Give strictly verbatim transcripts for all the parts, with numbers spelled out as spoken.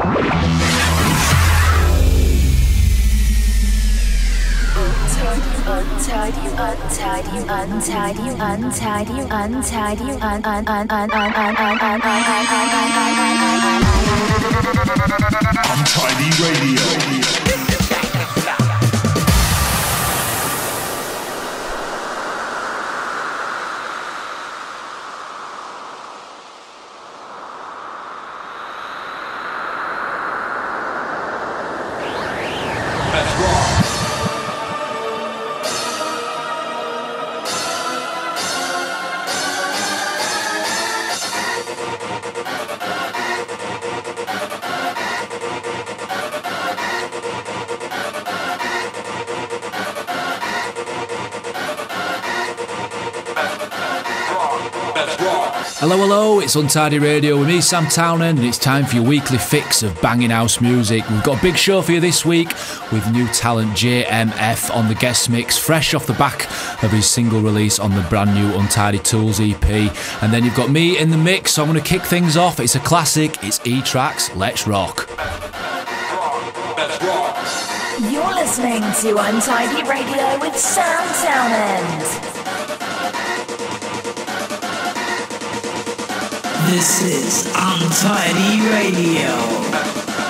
Untidy, untidy, untidy, untidy, untidy, un un un un un un un un Untidy Radio. Hello, hello, it's Untidy Radio with me, Sam Townend, and it's time for your weekly fix of banging house music. We've got a big show for you this week with new talent J M F on the guest mix, fresh off the back of his single release on the brand new Untidy Tools E P. And then you've got me in the mix, so I'm going to kick things off. It's a classic, it's E-Trax, Let's Rock. You're listening to Untidy Radio with Sam Townend. This is Untidy Radio.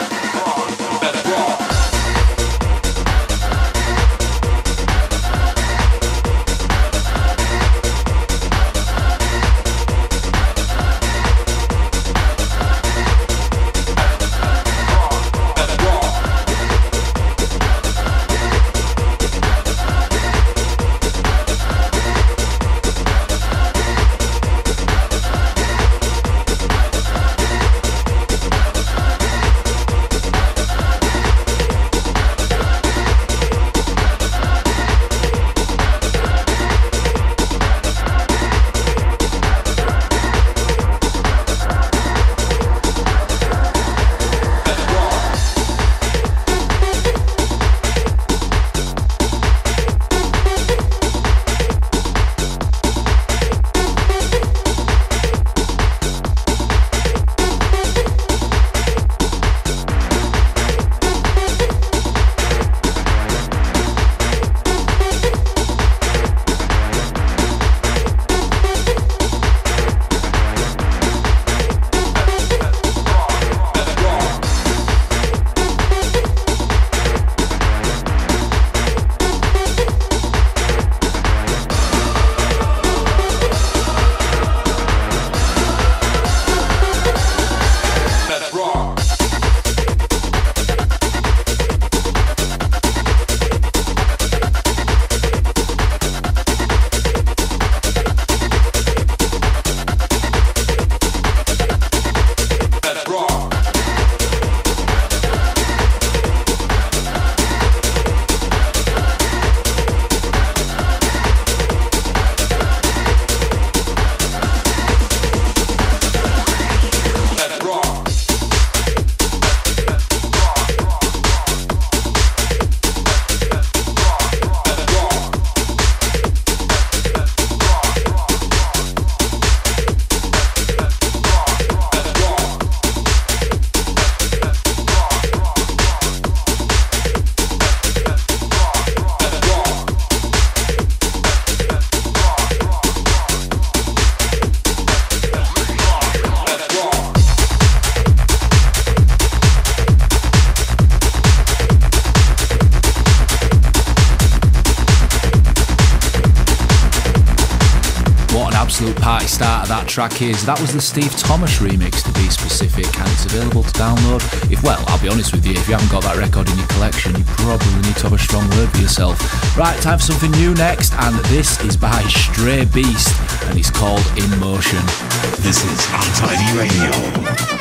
Party starter that track is. That was the Steve Thomas remix, to be specific, and it's available to download. If, well, I'll be honest with you, if you haven't got that record in your collection, you probably need to have a strong word for yourself. Right, time for something new next, and this is by Stray Beast, and it's called In Motion. This is Untidy Radio.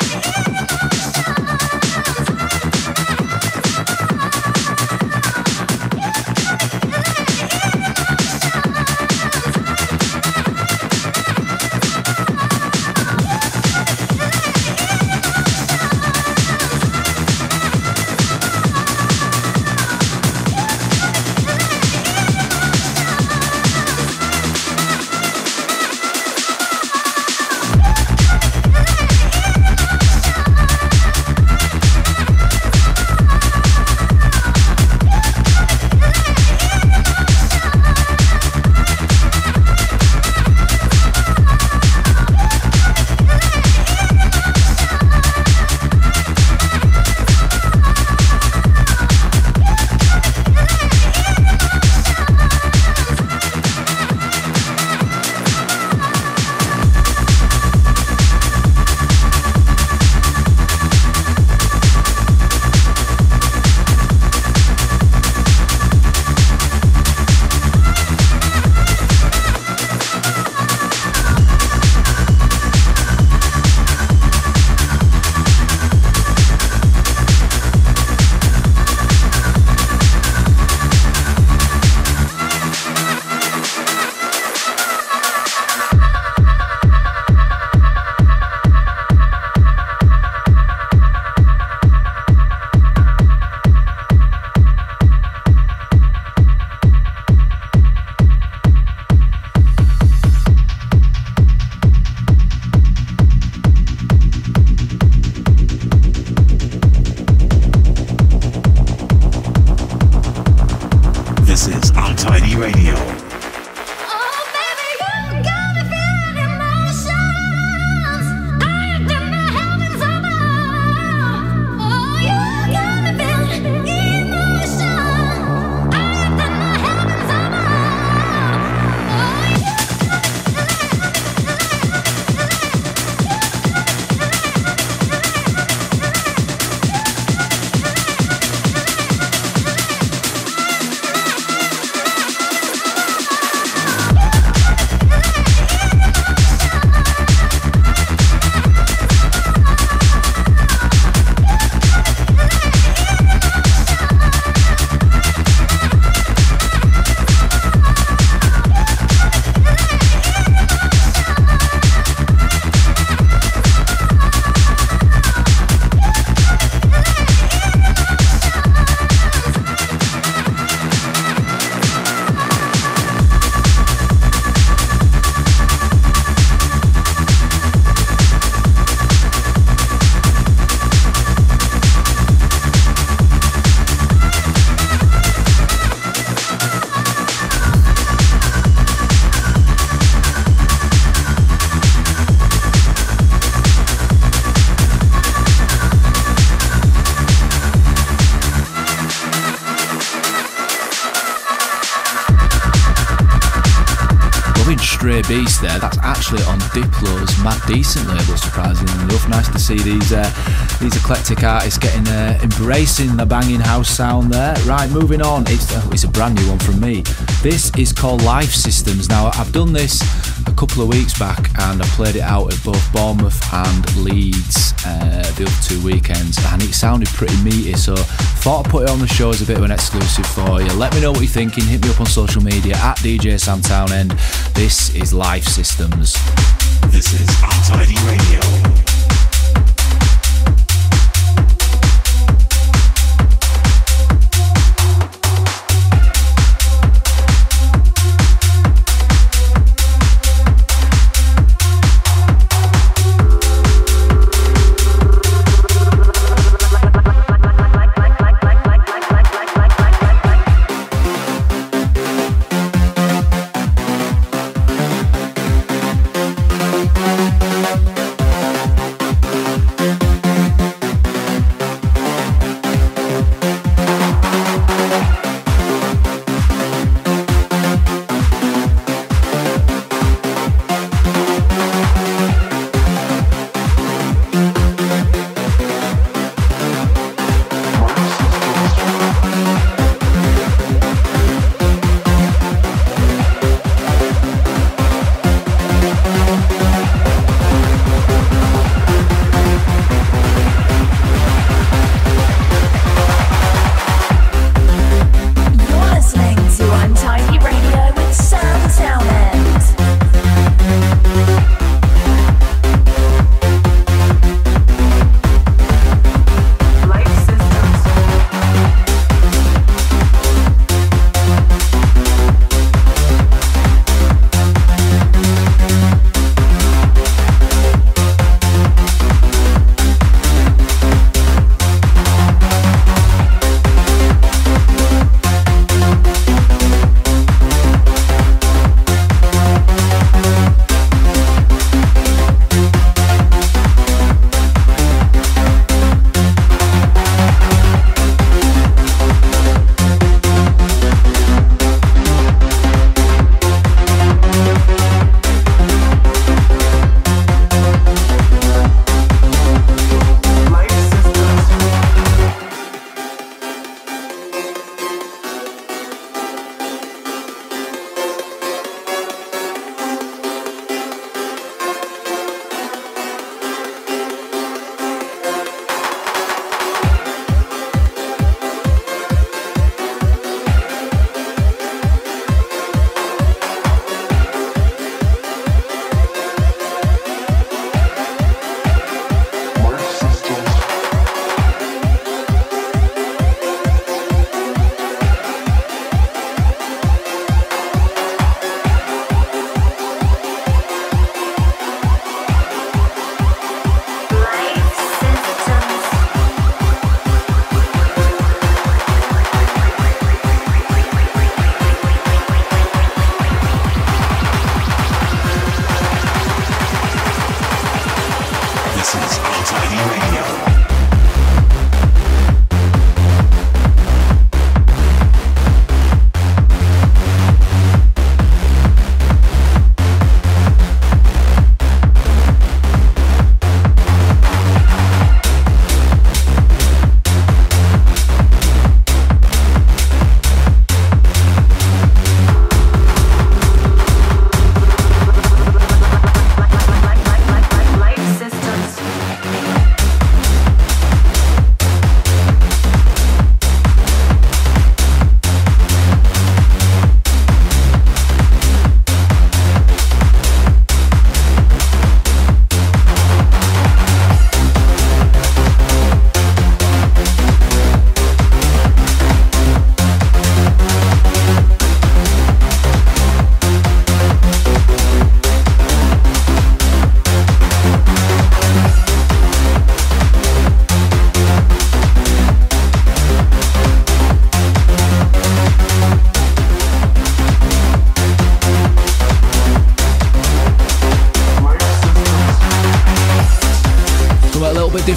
Beast there, that's actually on Diplo's Matt Decent label, surprisingly enough. Nice to see these uh, these eclectic artists getting uh, embracing the banging house sound there. Right, moving on, it's, uh, it's a brand new one from me. This is called Life Systems. Now, I've done this a couple of weeks back and I played it out at both Bournemouth and Leeds uh, the other two weekends, and it sounded pretty meaty, so thought I'd put it on the show as a bit of an exclusive for you. Let me know what you're thinking, hit me up on social media at D J Sam Townend. This is Life Systems. This is Untidy Radio.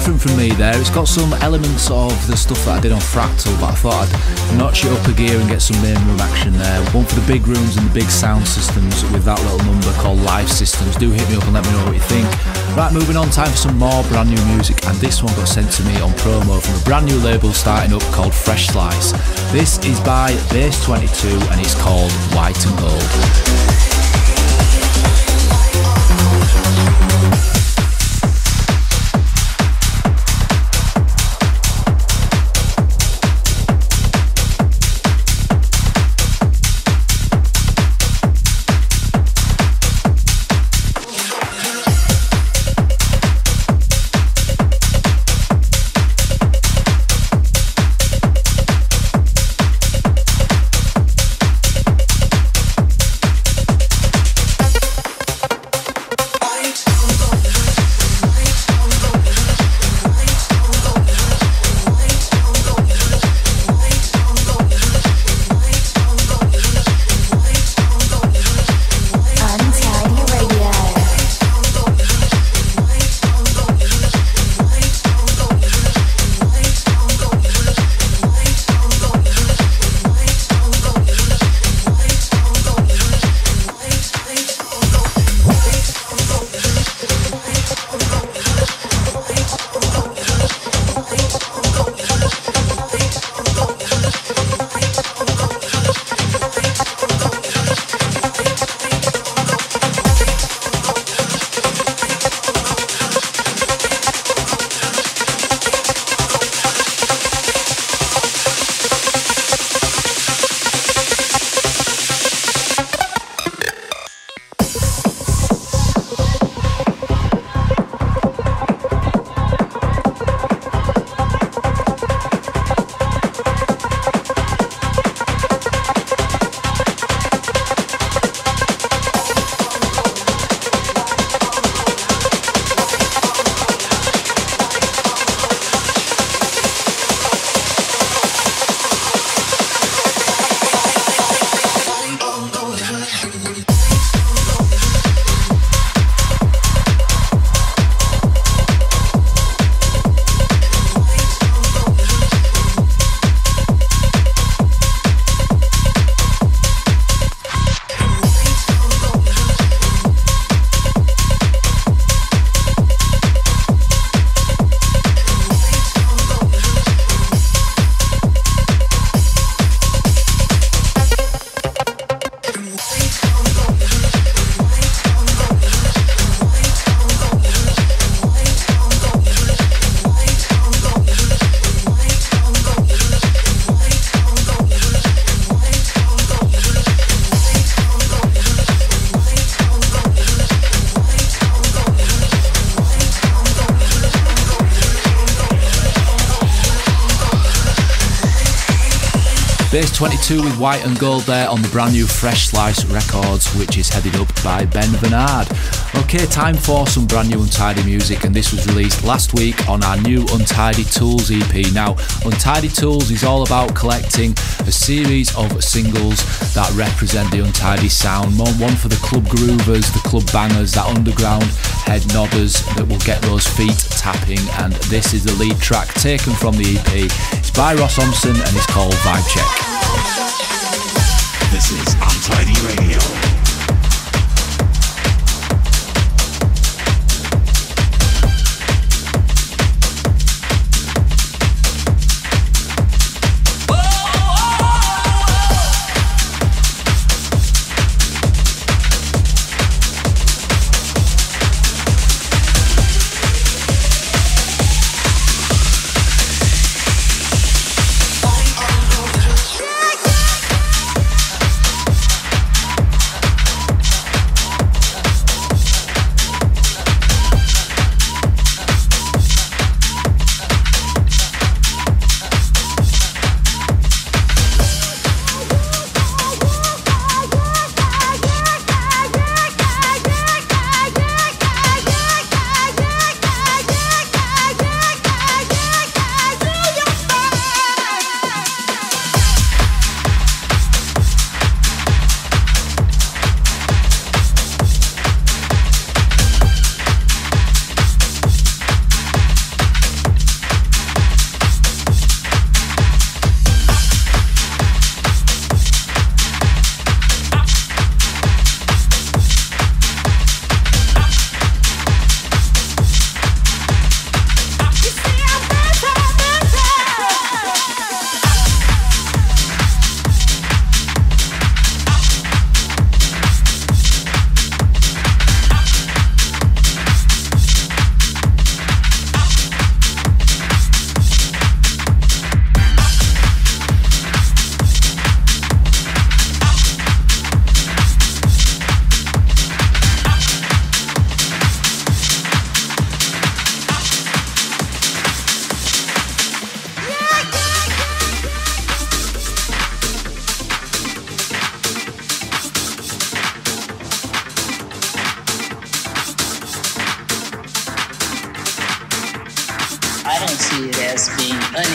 different from me there. It's got some elements of the stuff that I did on Fractal, but I thought I'd notch it up a gear and get some main room action there. One for the big rooms and the big sound systems with that little number called Live Systems. Do hit me up and let me know what you think. Right, moving on, time for some more brand new music, and this one got sent to me on promo from a brand new label starting up called Fresh Slice. This is by Base twenty-two and it's called White and Gold. Base twenty-two with White and Gold there on the brand new Fresh Slice Records, which is headed up by Ben Bernard. Okay, time for some brand new Untidy music, and this was released last week on our new Untidy Tools E P. Now, Untidy Tools is all about collecting a series of singles that represent the Untidy sound. One for the club groovers, the club bangers, that underground head nodders that will get those feet tapping, and this is the lead track taken from the E P. It's by Ross Thompson and it's called Vibe Check. This is Untidy Radio.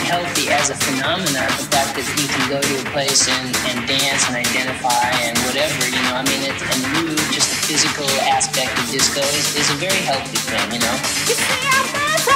healthy as a phenomenon. The fact that you can go to a place and, and dance and identify and whatever, you know, I mean, it's, and move, just the physical aspect of disco is, is a very healthy thing, you know? You see, I'm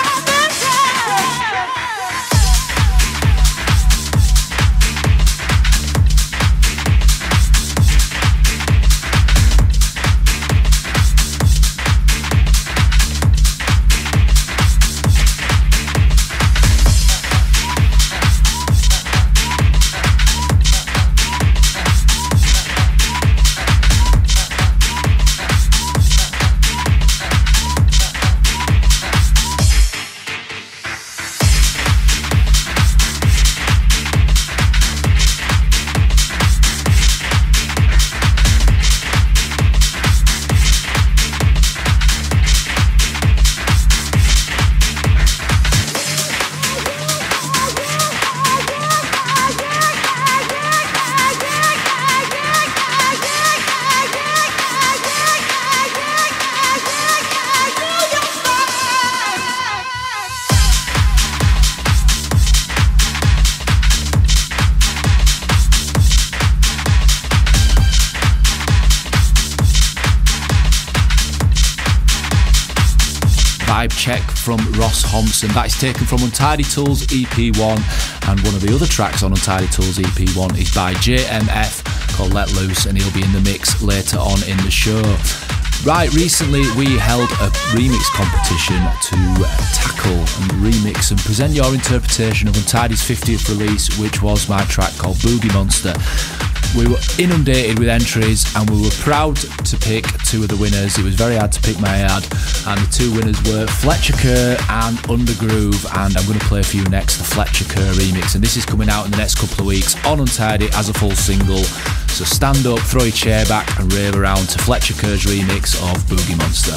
Check from Ross Thompson. That is taken from Untidy Tools E P one, and one of the other tracks on Untidy Tools E P one is by J M F called Let Loose, and he'll be in the mix later on in the show. Right, recently we held a remix competition to tackle and remix and present your interpretation of Untidy's fiftieth release, which was my track called Boogie Monster. We were inundated with entries and we were proud to pick two of the winners. It was very hard to pick my ad, and the two winners were Fletcher Kerr and Undergroove, and I'm going to play for you next the Fletcher Kerr remix, and this is coming out in the next couple of weeks on Untidy as a full single. So stand up, throw your chair back and rave around to Fletcher Kerr's remix of Boogie Monster.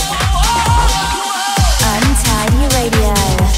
Untidy Radio.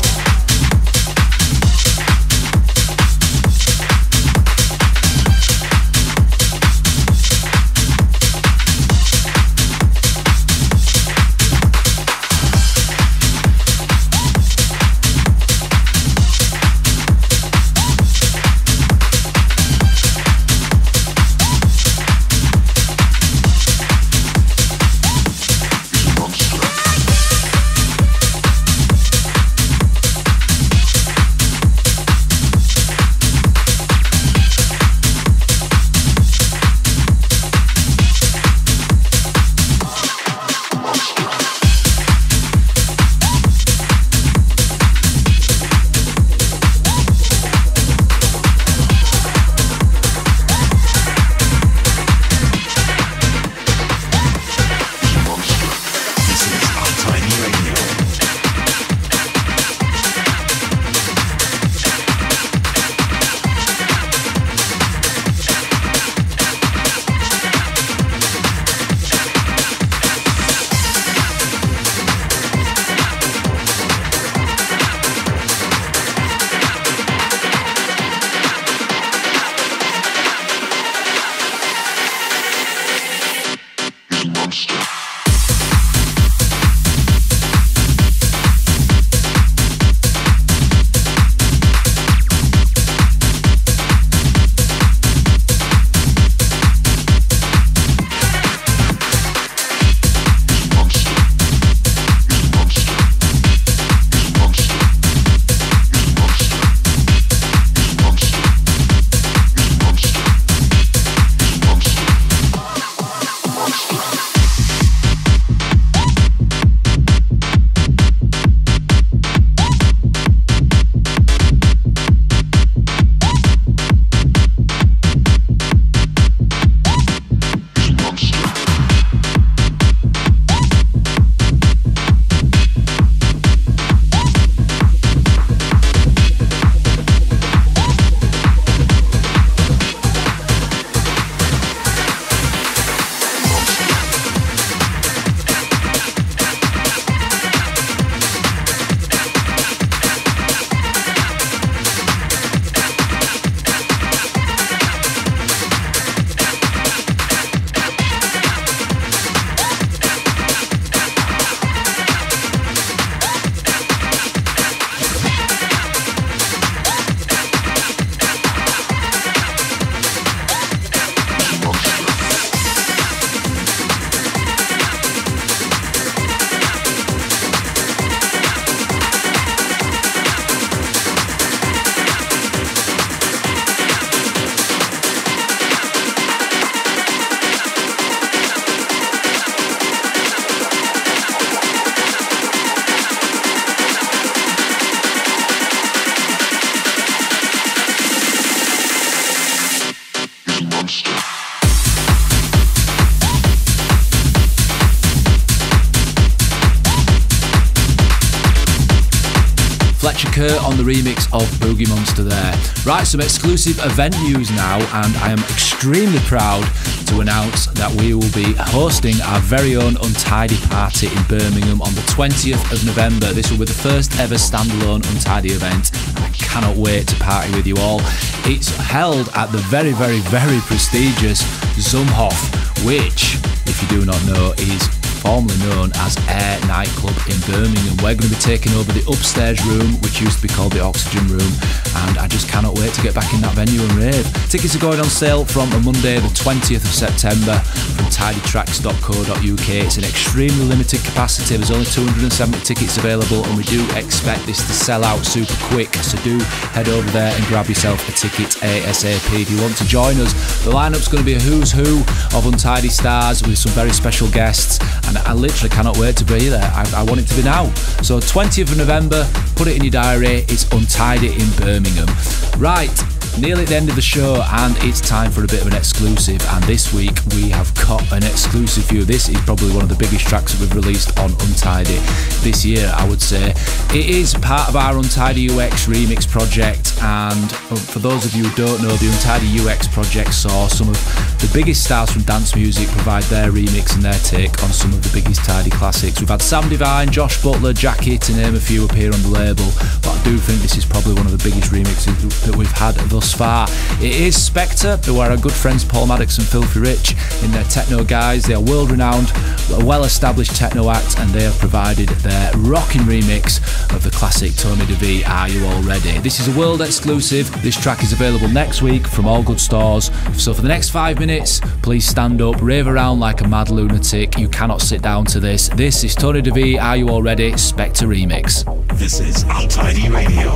Kurt on the remix of Boogie Monster there. Right, some exclusive event news now, and I am extremely proud to announce that we will be hosting our very own Untidy party in Birmingham on the twentieth of November. This will be the first ever standalone Untidy event, and I cannot wait to party with you all. It's held at the very, very, very prestigious Zumhof, which, if you do not know, is formerly known as Air Nightclub in Birmingham. We're going to be taking over the upstairs room, which used to be called the Oxygen Room, and I just cannot wait to get back in that venue and rave. Tickets are going on sale from Monday the twentieth of September from tidy tracks dot co dot uk. It's an extremely limited capacity. There's only two hundred seventy tickets available, and we do expect this to sell out super quick, so do head over there and grab yourself a ticket ASAP if you want to join us. The lineup's going to be a who's who of Untidy stars with some very special guests, and I literally cannot wait to be there. I, I want it to be now. So twentieth of November, put it in your diary. It's Untidy in Birmingham. Right, nearly at the end of the show, and it's time for a bit of an exclusive. And this week we have got an exclusive for you. This is probably one of the biggest tracks that we've released on Untidy this year, I would say. It is part of our Untidy U X remix project, and for those of you who don't know, the Untidy U X project saw some of the biggest stars from dance music provide their remix and their take on some of the biggest Tidy classics. We've had Sam Divine, Josh Butler, Jackie, to name a few, appear on the label, but I do think this is probably one of the biggest remixes that we've had thus far. It is Spectre, who are our good friends Paul Maddox and Filthy Rich in their techno guys. They are world renowned, a well established techno act, and they have provided their rocking remix of the classic Tony DeVee, Are You All Ready? This is a world exclusive. This track is available next week from all good stores. So for the next five minutes, please stand up, rave around like a mad lunatic. You cannot sit down to this. This is Tony DeVee, Are You All Ready? Spectre remix. This is Untidy Radio.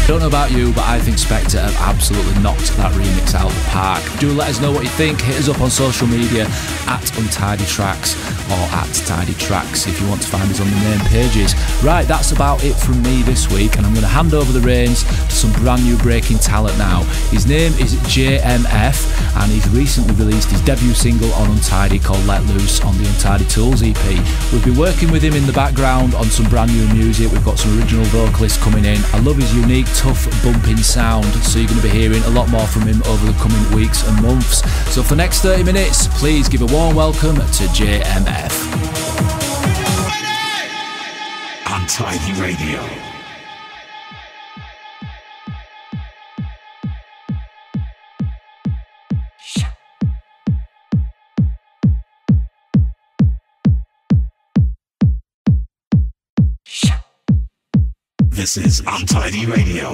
Don't know about you, but I think Spectre have absolutely knocked that remix out of the park. Do let us know what you think. Hit us up on social media at Untidy Tracks or at Tidy Tracks if you want to find us on the main pages. Right, that's about it from me this week, and I'm going to hand over the reins to some brand new breaking talent now. His name is J M F, and he's recently released his debut single on Untidy called Let Loose on the Untidy Tools E P. We've been working with him in the background on some brand new music. We've got some original vocalists coming in. I love his unique, tough, bumping sound, so you're going to be hearing a lot more from him over the coming weeks and months. So for the next thirty minutes, please give a warm welcome to J M F. Untidy Radio. This is Untidy Radio.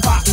back.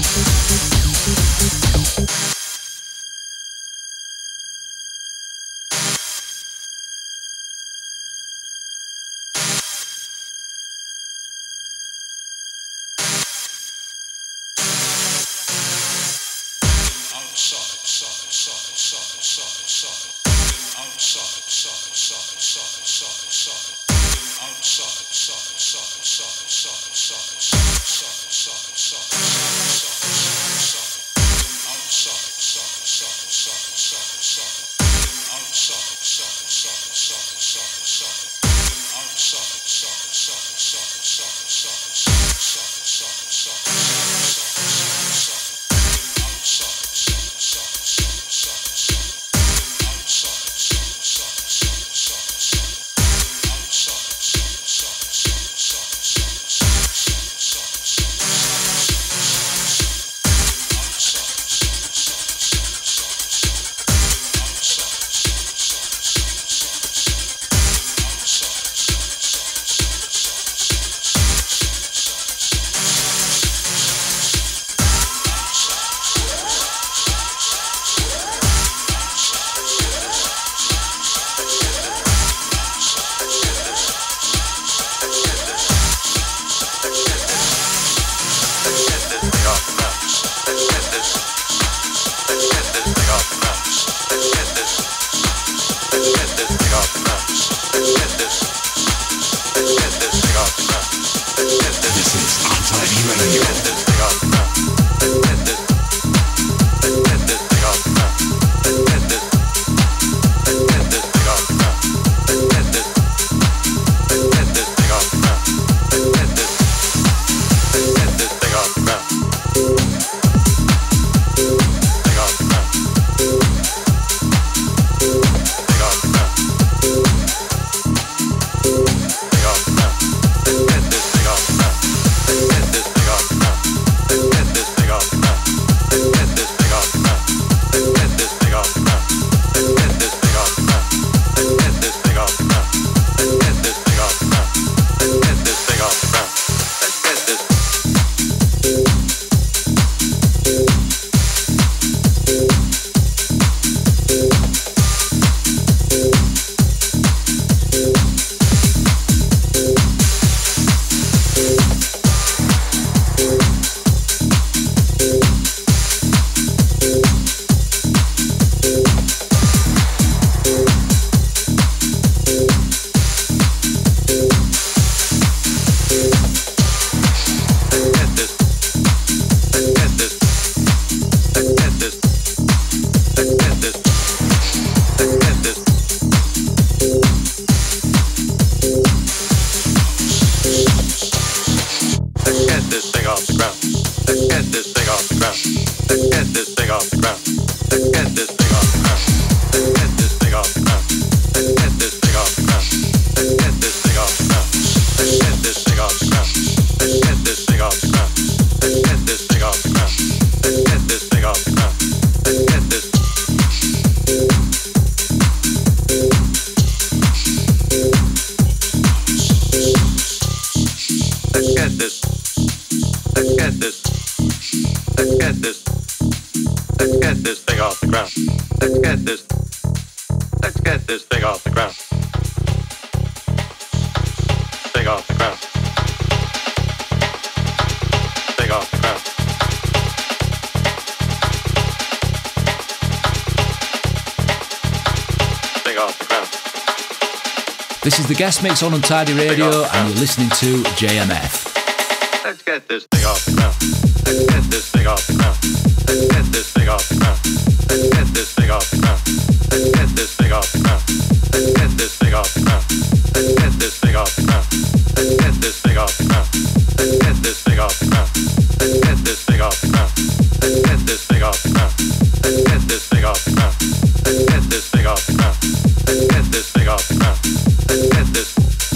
This is the guest mix on Untidy Radio, and you're listening to J M F. Let's get this thing off the ground. Let's get this thing off the ground. Let's get this thing off the ground. Let's get this thing off the ground. Let's get this thing off the ground. Let's get this thing off the ground. Let's get this thing off the ground. Let's get this thing off the ground. Let's get this thing off the ground. Let's get this thing off the ground. Let's get this thing off the ground. Let's get this thing off the ground. Let's get this thing off the ground. Let's get this thing off the ground. Let's get this.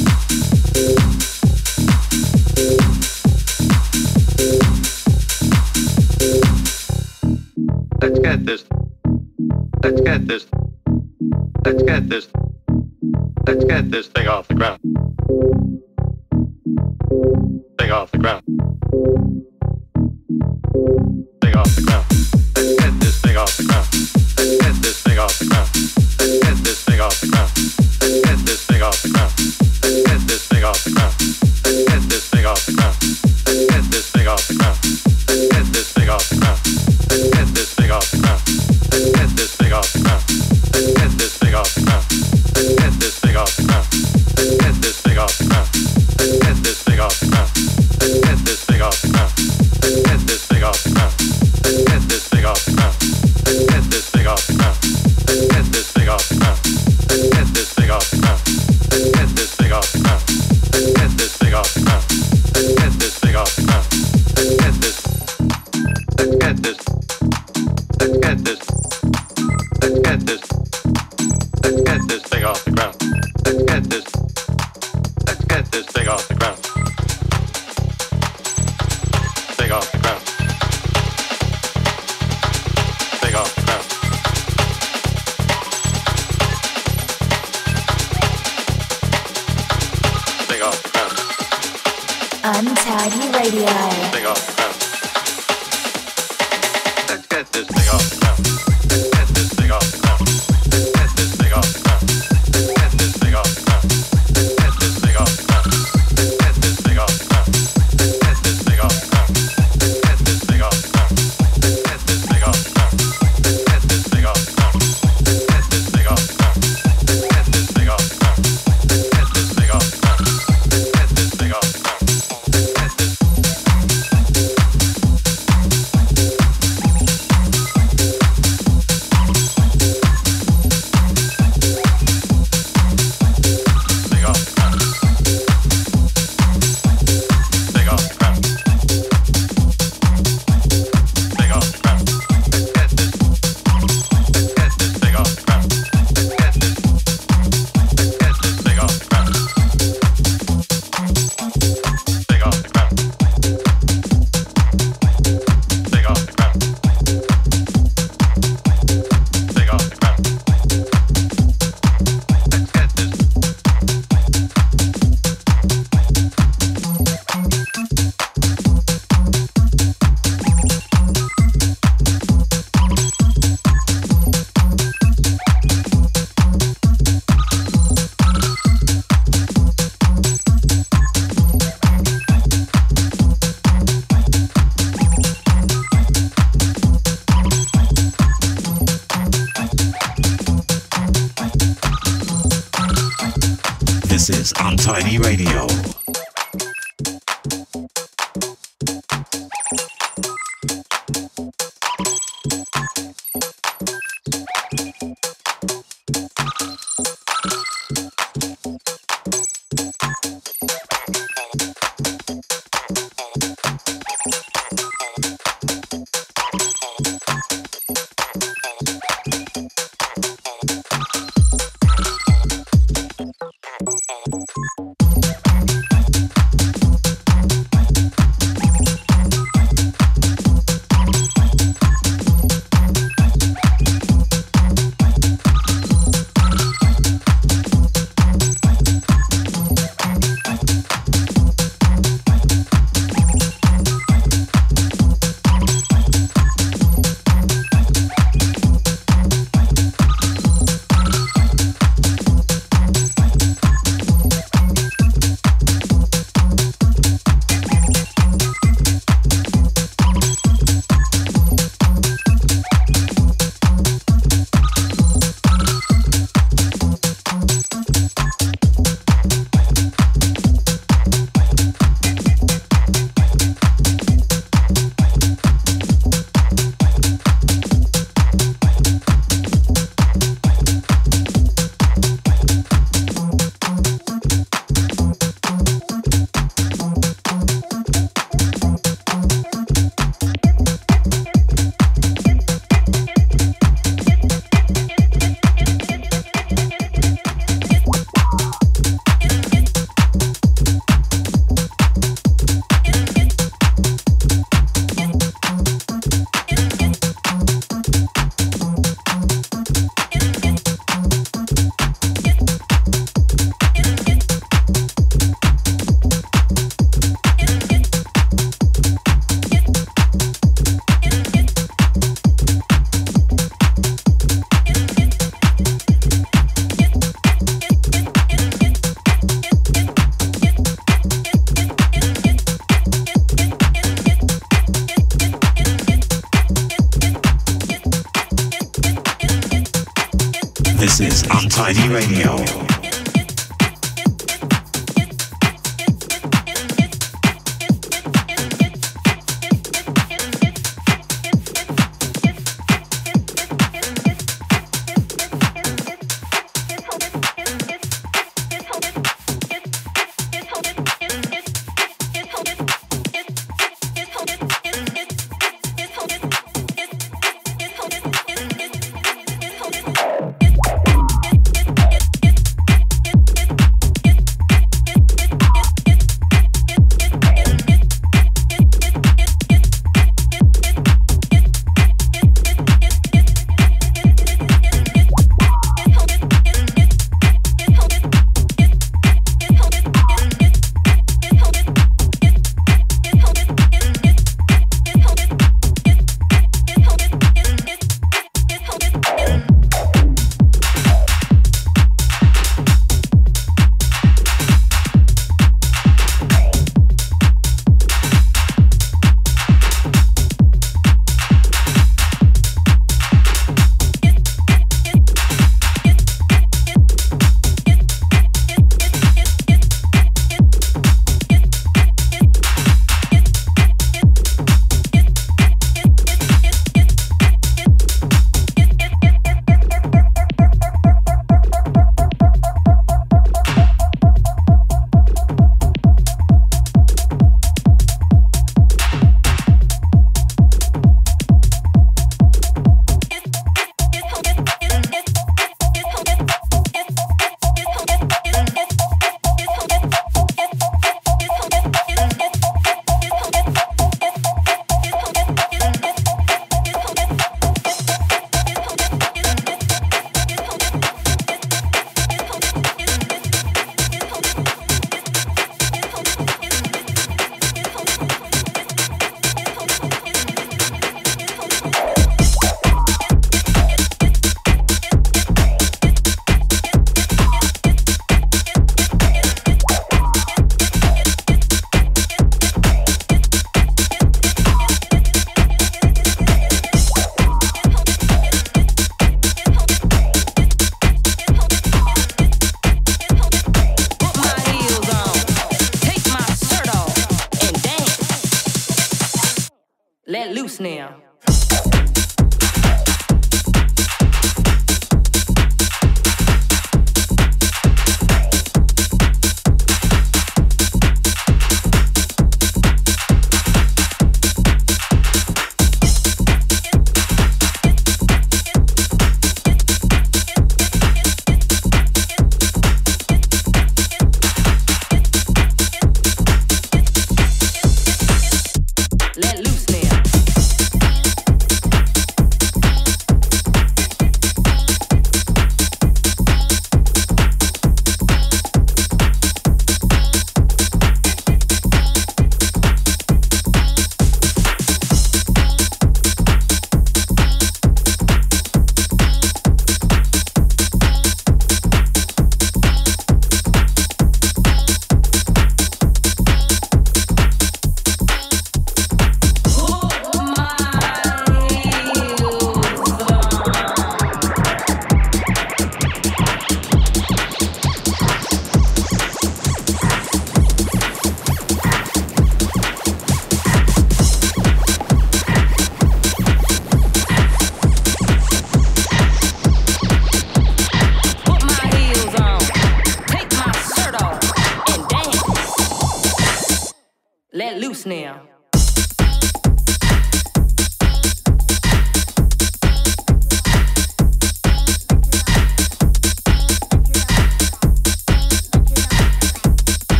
Let's get this. Let's get this. Let's get this. Let's get this thing off the ground. Thing off the ground. This is Untidy Radio. This is Untidy Radio. Let loose now. Let loose now.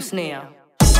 loose now.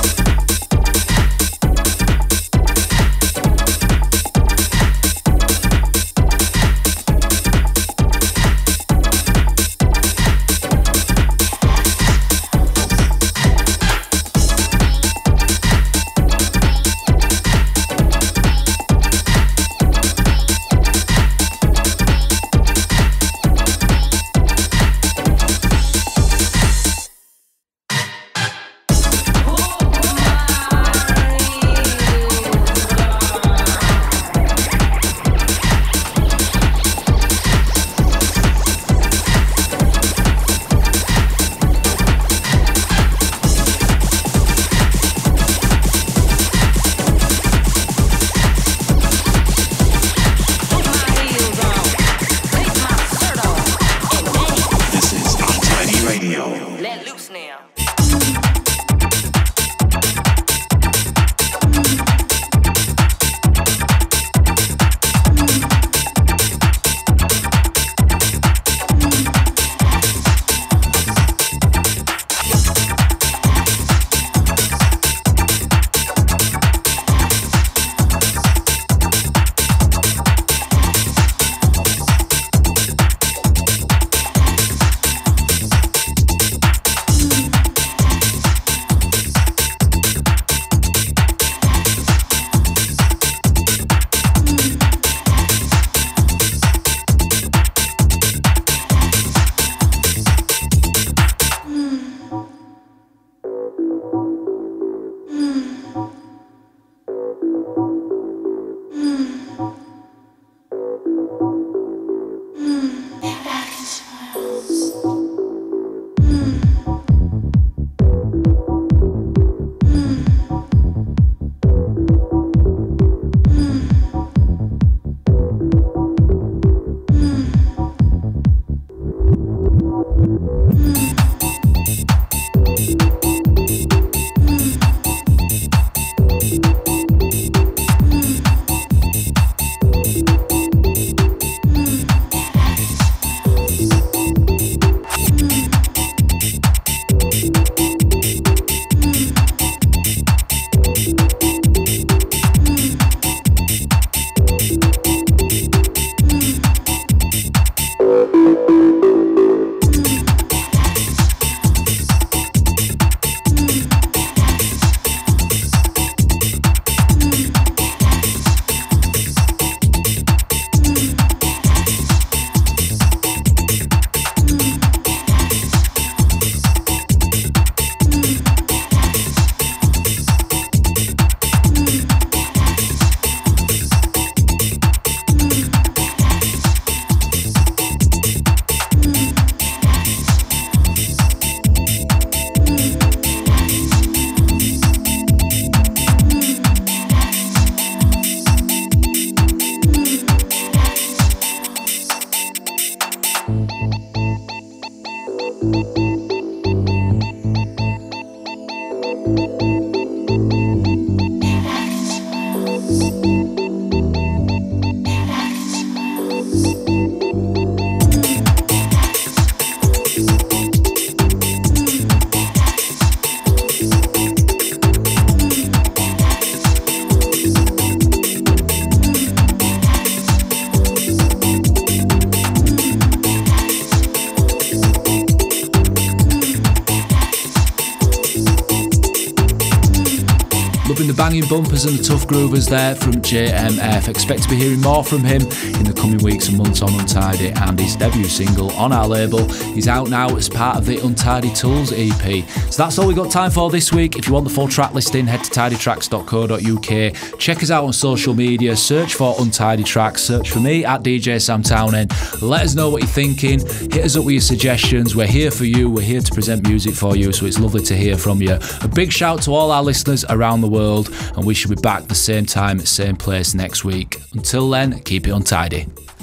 The banging bumpers and the tough groovers there from J M F. Expect to be hearing more from him in the coming weeks and months on Untidy, and his debut single on our label is out now as part of the Untidy Tools E P. So that's all we got time for this week. If you want the full track listing, head to tidy tracks dot co dot uk. Check us out on social media, search for Untidy Tracks, search for me at D J Sam Townend. Let us know what you're thinking, hit us up with your suggestions. We're here for you, we're here to present music for you, so it's lovely to hear from you. A big shout to all our listeners around the world, and we should be back the same time, same place next week. Until then, keep it untidy.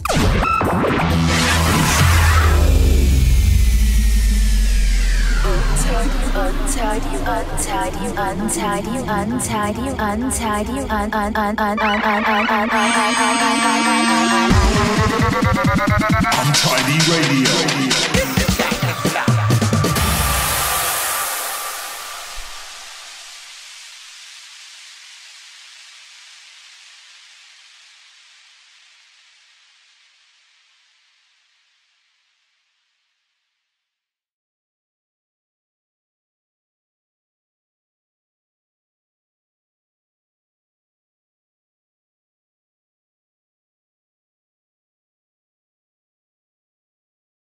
Untidy, untidy, untidy, untidy, untidy, un un un un un un un un un Untidy Radio.